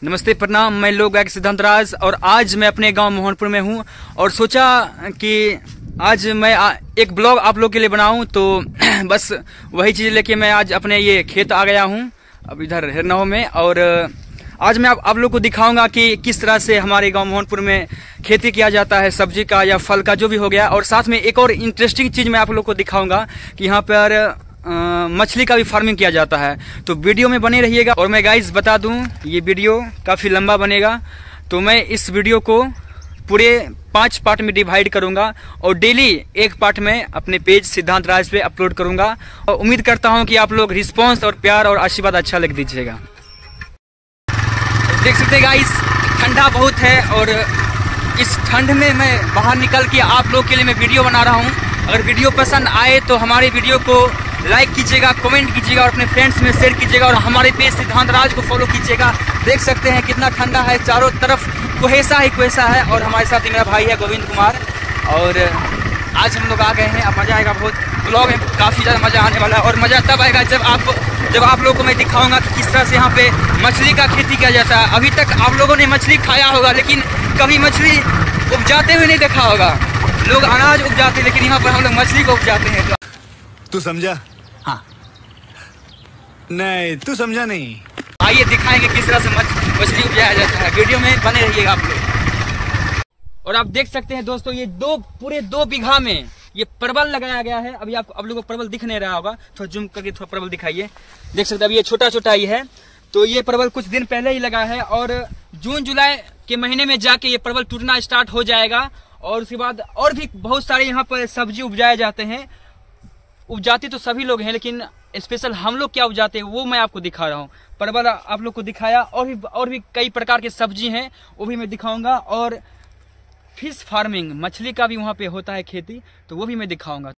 नमस्ते प्रणाम, मैं लोक गायक सिद्धांत राज और आज मैं अपने गांव मोहनपुर में हूं और सोचा कि आज मैं एक ब्लॉग आप लोग के लिए बनाऊं, तो बस वही चीज़ लेके मैं आज अपने ये खेत आ गया हूं, अब इधर हिरनऊ में। और आज मैं आप लोग को दिखाऊंगा कि किस तरह से हमारे गांव मोहनपुर में खेती किया जाता है, सब्जी का या फल का जो भी हो गया। और साथ में एक और इंटरेस्टिंग चीज़ मैं आप लोग को दिखाऊंगा कि यहाँ पर मछली का भी फार्मिंग किया जाता है। तो वीडियो में बने रहिएगा। और मैं गाइस बता दूं, ये वीडियो काफ़ी लंबा बनेगा, तो मैं इस वीडियो को पूरे 5 पार्ट में डिवाइड करूंगा और डेली एक पार्ट में अपने पेज सिद्धांत राज पे अपलोड करूंगा। और उम्मीद करता हूं कि आप लोग रिस्पांस और प्यार और आशीर्वाद अच्छा लिख दीजिएगा। देख सकते हैं गाइस, ठंडा बहुत है और इस ठंड में मैं बाहर निकल के आप लोग के लिए मैं वीडियो बना रहा हूँ। अगर वीडियो पसंद आए तो हमारे वीडियो को लाइक कीजिएगा, कमेंट कीजिएगा और अपने फ्रेंड्स में शेयर कीजिएगा और हमारे पेज सिद्धांत राज को फॉलो कीजिएगा। देख सकते हैं कितना ठंडा है, चारों तरफ कुहेसा ही कुहेसा है। और हमारे साथ ही मेरा भाई है गोविंद कुमार। और आज हम लोग आ गए हैं, अब मज़ा आएगा बहुत। ब्लॉग में काफ़ी ज़्यादा मज़ा आने वाला है और मज़ा तब आएगा जब आप लोगों को मैं दिखाऊंगा कि किस तरह से यहाँ पे मछली का खेती किया जाता है। अभी तक आप लोगों ने मछली खाया होगा लेकिन कभी मछली उपजाते हुए नहीं देखा होगा। लोग अनाज उपजाते हैं लेकिन यहाँ पर हम लोग मछली को उपजाते हैं। तू समझा? हाँ, नहीं तू समझा नहीं। आइए दिखाएंगे किस तरह से मछली उपजाया जाता है। वीडियो में बने रहिएगा आप लोग। और आप देख सकते हैं दोस्तों, ये पूरे 2 बीघा में ये परवल लगाया गया है। अभी आप लोगों को परवल दिख नहीं रहा होगा, थोड़ा जूम करके थोड़ा परवल दिखाइए। देख सकते हैं अभी ये छोटा छोटा ही है। तो ये परवल कुछ दिन पहले ही लगा है और जून जुलाई के महीने में जाके ये परवल टूटना स्टार्ट हो जाएगा। और उसके बाद और भी बहुत सारे यहाँ पर सब्जी उपजाए जाते हैं। उपजाते तो सभी लोग हैं लेकिन स्पेशल हम लोग क्या उपजाते हैं वो मैं आपको दिखा रहा हूँ। परवल आप लोग को दिखाया और भी कई प्रकार के सब्जी हैं, वो भी मैं दिखाऊंगा। और फिश फार्मिंग, मछली का भी वहाँ पे होता है खेती, तो वो भी मैं दिखाऊंगा।